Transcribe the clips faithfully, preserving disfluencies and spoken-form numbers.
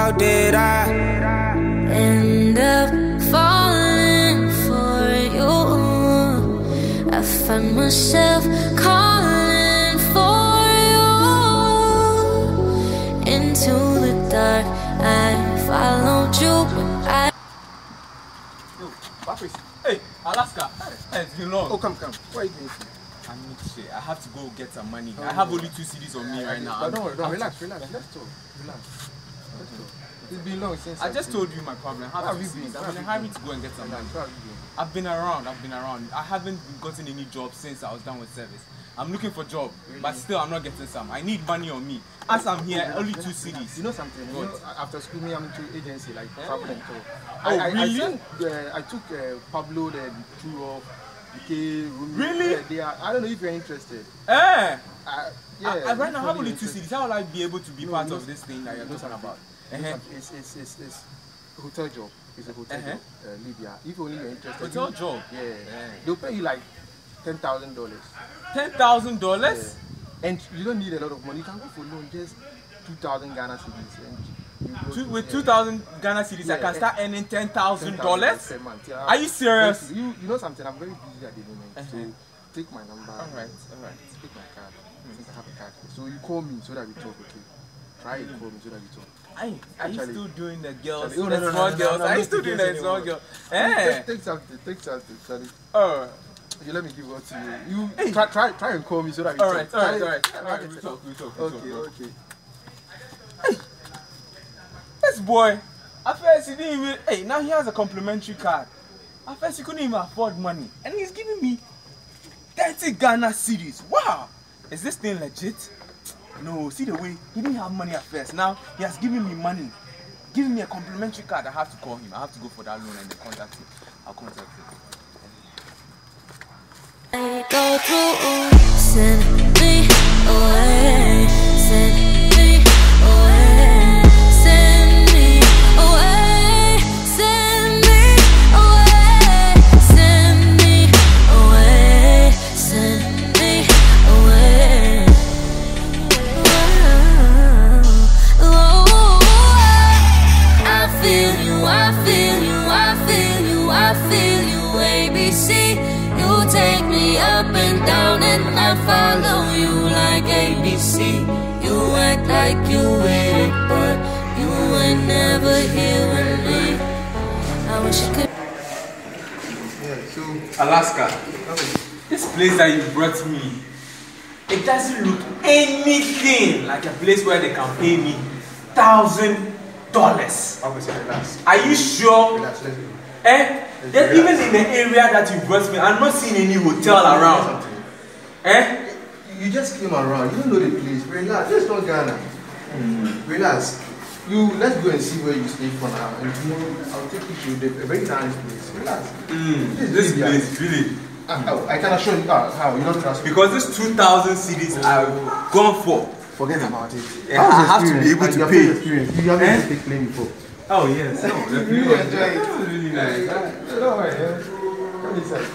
how did I end up falling for you? I find myself calling for you into the dark. I followed you when I. Yo, Patrice. Hey, Alaska. Hey, it's been long. Oh, come, come. Where are you going? I need shit. I have to go get some money. Oh, I have only two C Ds on me right now. But don't worry, don't relax, relax. Let's talk. Relax. Let's talk. It's been long since I just told you my problem. I have to been? I've been having to go and get some money. I've been around. I've been around. I haven't gotten any job since I was done with service. I'm looking for a job, really? But still I'm not getting some. I need money on me. As I'm here, only two C Ds. You know something? You know, after school, me I'm into agency like yeah. traveling tour. Oh, I, really? I, I, sent, uh, I took uh, Pablo the tour of K. Really? Yeah, they are, I don't know if you're interested. Eh? Uh, yeah. I, I, right now, I have only two C Ds. How will I be able to be no, part no, of this thing that you're talking about? Uh -huh. It's, it's, it's, it's a hotel job. It's a hotel uh -huh. job, uh, Libya. If only you're interested. Hotel you, job? Yeah. yeah. They'll pay you like ten thousand dollars. ten thousand dollars? Yeah. And you don't need a lot of money. You can go for loan, just two thousand Ghana cedis. And Two, with yeah. two thousand Ghana cedis, yeah. I can start earning ten thousand dollars per month. Yeah. Are you serious? You, you know something? I'm very busy at the moment. Uh -huh. So take my number. All right, all right. Take my card. Hmm. Since I have a card. So you call me so that we talk, okay? Try and call me so that we talk. Are you, are you still doing the girls, Charlie, oh, the no, no, small no, no, girls? no, no, are you still doing the small girls? Eh? Take, take something, take something, Charlie. Oh. Okay, let me give what to you. You hey. try, try, try and call me so that we all talk. Right, all right, all right, all all right. We talk, we talk, we okay, talk. Okay, okay. Hey, this boy. At first he didn't even. Hey, now he has a complimentary card. At first he couldn't even afford money, and he's giving me thirty Ghana cedis. Wow, is this thing legit? No, see the way he didn't have money at first. Now he has given me money, giving me a complimentary card. I have to call him. I have to go for that loan and then contact him. I'll contact him. I go through, send me away, send me away, send me away, send me away, send me away, send me away. I feel you, I feel you, I feel you, I feel you, A B C. You take me up and down and I follow you like A B C. You act like you with it, but you ain't never here with me. I wish I could. Yeah, so Alaska, this place that you brought me, it doesn't look anything like a place where they can pay me thousand dollars. Obviously, relax. Are you sure? Relax, let's go. Eh? Then even in the area that you brought me, I'm not seeing any hotel around. Eh? You just came around. You don't know the place. Relax. This is not Ghana. Mm. Relax. You let's go and see where you stay for now. And tomorrow I'll take you to the, a very nice place. Relax. Mm. This, this place, really. Uh, I can assure you. Uh, how you don't trust me? Because these two thousand cedis I've gone for. Forget about it. Yeah, I have to be able to pay. You haven't eh? been playing before. Oh yes, no, you really enjoy it. This is really nice. Yeah, don't worry. Yeah. Come inside.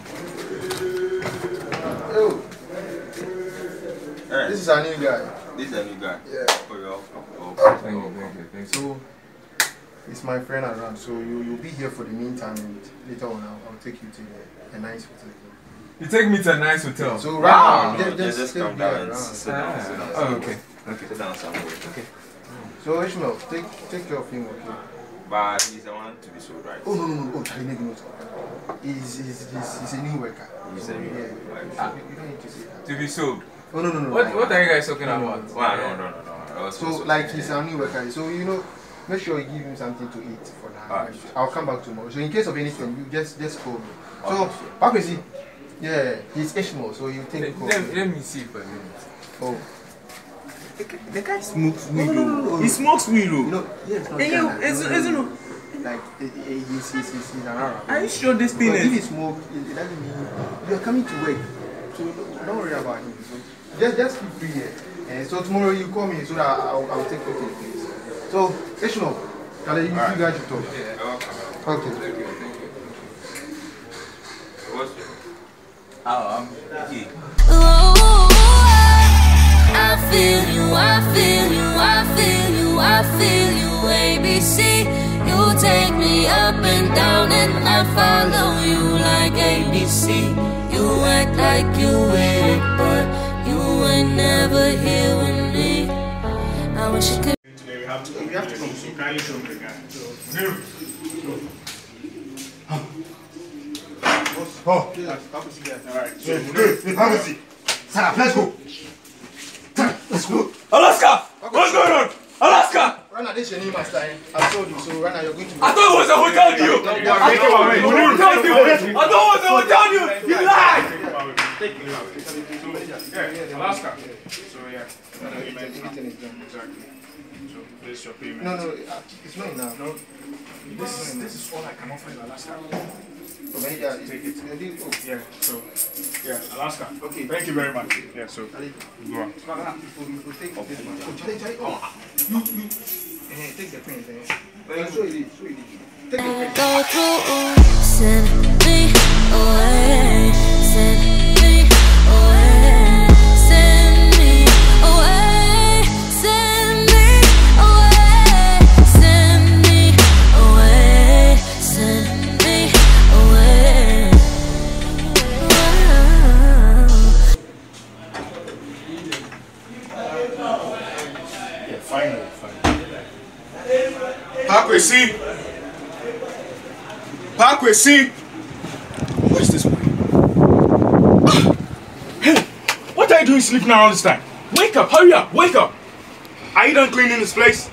Oh. Right. This is our new guy. This is a new guy. Yeah. For your oh, thank you, thank you, thank you. So it's my friend around. So you you'll be here for the meantime, and later on I'll, I'll take you to the, a nice hotel. You take me to a nice hotel. So wow. right No, now, just, just come down and sit down. Sit down. Oh, okay. Okay. Sit down somewhere. Okay. So Ishmael, take take care of him, okay? But he's the one to be sold, right? Oh no no no! Oh, Charlie, make note. He's he's he's he's a new worker. He's a new yeah. worker. Ah. You, you don't need to say that. To be sold. Oh no no no. What what are you guys talking about? Wow, no no no no. So like he's a new worker. So you know, make sure you give him something to eat for now. Ah, sure. I'll come back tomorrow. So in case of anything, you just just call me. So okay, sure. Pakwesi, yeah, he's Ishmael. So you take let, call. let, let me see for a minute. Oh. The, the guy smokes weed. No, no, no, no. He smokes weed. You know, yeah, it's not hey, Ghana. It's, no, no, it's, no. no. Like he's he's he's he's an Arab. Are you sure this thing Because is? if he smoke, it, it doesn't mean you're coming to work. So don't, don't worry about him. So just just keep free here. And so tomorrow you call me so that I'll, I'll take you to the place. So Ishmael, Kale, you, right. you guys should talk. Yeah. Okay. Okay. Thank you. Thank you. What's your? Oh, um, okay. Oh, I feel you, I feel you, I feel you, I feel you. take me up and down and I follow you like A B C. You act like you with it, but you ain't never here with me. I wish you could. Today we have to come. We have to come. So kindly show me the guy. So, Oh, alright. So, have a seat. Sarah, let's go. Let's go. Alaska! What's going on? Alaska! Rana, this is your new master. Eh? I told you, so Rana, you're going to. I thought it was a hotel deal. I thought it was a hotel deal. I thought it was a hotel deal. You lied. Yeah, Alaska. So yeah, exactly. So this is your payment. No, no, it's not enough. No, this is this is all I can offer in Alaska. Okay, yeah, Take it. Oh. Yeah. So yeah, Alaska. Okay. Thank you very much. Yeah. So go on. Take this one. Oh, Charlie, Charlie. Oh, you, you. Eh, take the pen. Eh. So it is. So it is. Take the pen. Go through, send me away, send me away, send me away, send me away, send me away, send me away. Yeah, finally, finally. Parkway C. Parkway C. Where's this boy? Ah. Hey, what are you doing sleeping around this time? Wake up, hurry up, wake up. Are you done cleaning this place?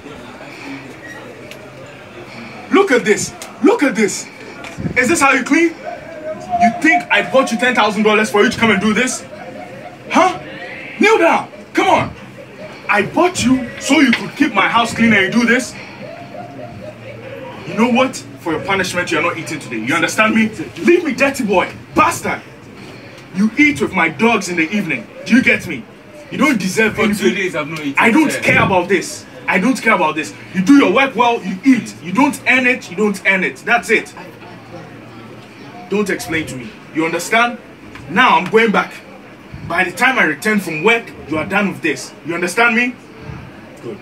Look at this, look at this. Is this how you clean? You think I bought you ten thousand dollars for you to come and do this? Huh? Kneel down, come on. I bought you so you could keep my house clean and you do this? You know what? For your punishment, you are not eating today. You understand me? Leave me, dirty boy. Bastard. You eat with my dogs in the evening. Do you get me? You don't deserve For anything. two days I've not eaten. I don't care about this. I don't care about this. You do your work well, you eat. You don't earn it, you don't earn it. That's it. Don't explain to me. You understand? Now I'm going back. By the time I return from work, you are done with this. You understand me? Good.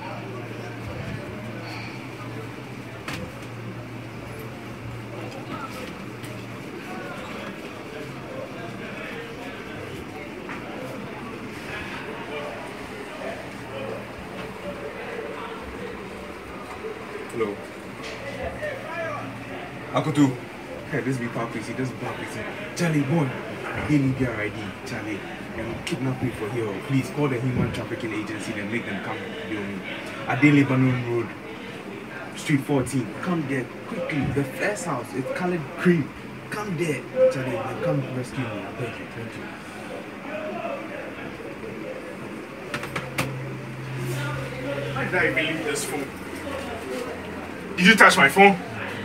Hello. Akwantuo. Hey, this be Papi. See, this be Papi. Charlie, boy. They need their I D. Charlie. And kidnap me for here. Please call the human trafficking agency and make them come deal me. At the Lebanon Road, Street fourteen. Come there quickly. The first house. It's colored cream. Come there. Charlie, then come rescue me. Thank you. Thank you. Why did I believe this phone? Did you touch my phone?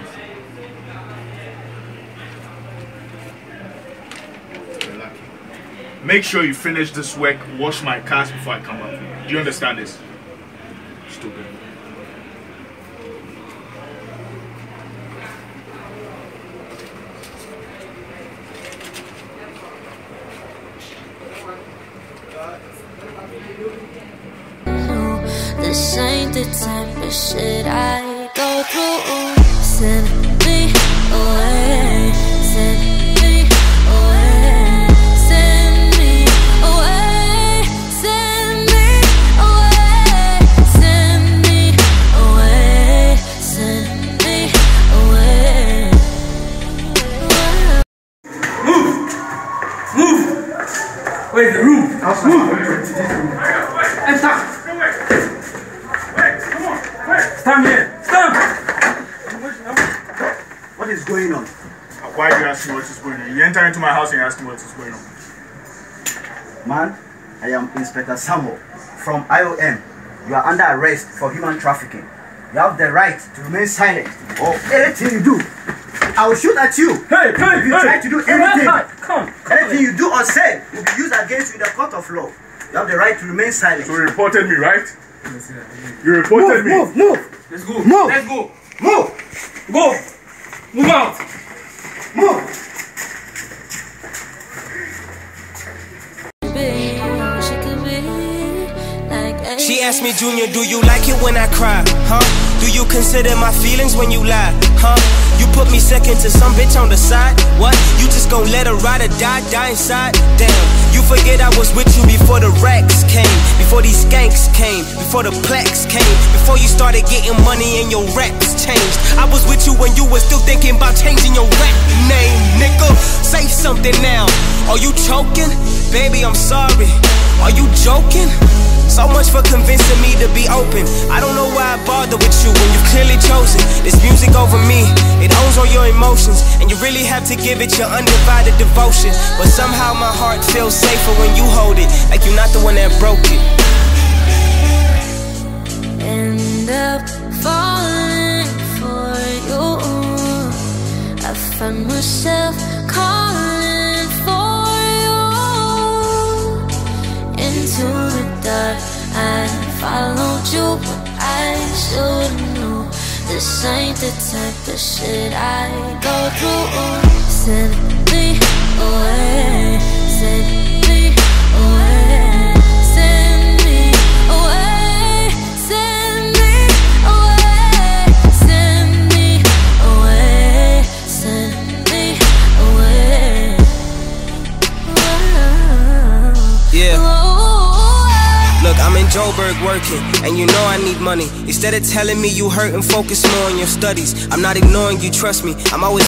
Make sure you finish this work, wash my cars before I come back. Do you understand this? Stupid. This ain't the type of shit I go through. Send me away, send me away, send me away, send me away, send me away, send me away. Move! Move! Where's the room? Move! Enter! Stand here! Stand! What is going on? Why do you ask me what is going on? You enter into my house and you ask me what is going on. Man, I am Inspector Samuel from I O M. You are under arrest for human trafficking. You have the right to remain silent or anything you do, I will shoot at you. Hey, hey, if you hey. try to do anything, Come. anything you do or say will be used against you in the court of law. You have the right to remain silent. So you reported me, right? You reported move, me. Move, move, Let's go. Move. Let's go. move, Go. Move out. move. She could be like She asked me, Junior, do you like it when I cry? Huh? Do you consider my feelings when you lie, huh? You put me second to some bitch on the side, what? You just gon' let her ride or die, die inside? Damn, you forget I was with you before the racks came, before these skanks came, before the plaques came, before you started getting money and your raps changed. I was with you when you were still thinking about changing your rap name, nigga. Say something now. Are you choking? Baby, I'm sorry. Are you joking? So much for convincing me to be open. I don't know why I bother with you when you've clearly chosen this music over me. It owns all your emotions, and you really have to give it your undivided devotion. But somehow my heart feels safer when you hold it, like you're not the one that broke it. End up falling for you. I find myself calling for you. Into the dark, I followed you, but I should've known this ain't the type of shit I go through. Send me away, send me away, send me away, send me away, send me away, send me away. Yeah. Look, I'm in Joburg working, and you know I need money. Instead of telling me you hurt and focus more on your studies, I'm not ignoring you, trust me. I'm always